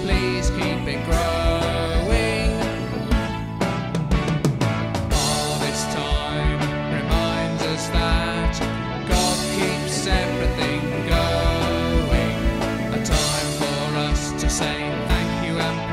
please keep it growing. All this time reminds us that God keeps everything going. A time for us to say thank you and